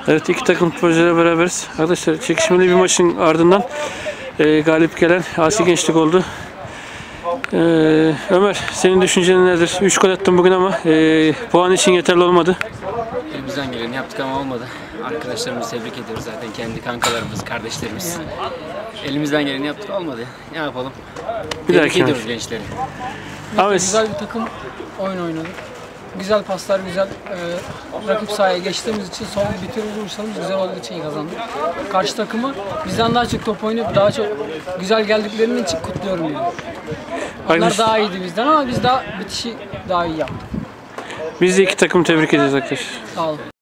Evet, iki takım futbolcuyla beraberiz. Arkadaşlar, çekişmeli bir maçın ardından galip gelen Asi Gençlik oldu. Ömer, senin düşüncen nedir? 3 gol attın bugün ama puan için yeterli olmadı. Elimizden geleni yaptık ama olmadı. Arkadaşlarımızı tebrik ediyoruz, zaten kendi kankalarımız, kardeşlerimiz. Elimizden geleni yaptık, olmadı. Ne yapalım? Tebrik ediyoruz gençleri. Güzel bir takım oyun oynadık. Güzel paslar, güzel rakip sahaya geçtiğimiz için son bir vuruşlarımız güzel olduğu için kazandık. Karşı takımı bizden daha çok top oynayıp daha çok güzel geldiklerinin için kutluyorum diyorum. Onlar daha iyiydi bizden ama biz daha bitişi daha iyi yaptık. Biz de iki takım tebrik ediyoruz arkadaşlar. Sağ olun.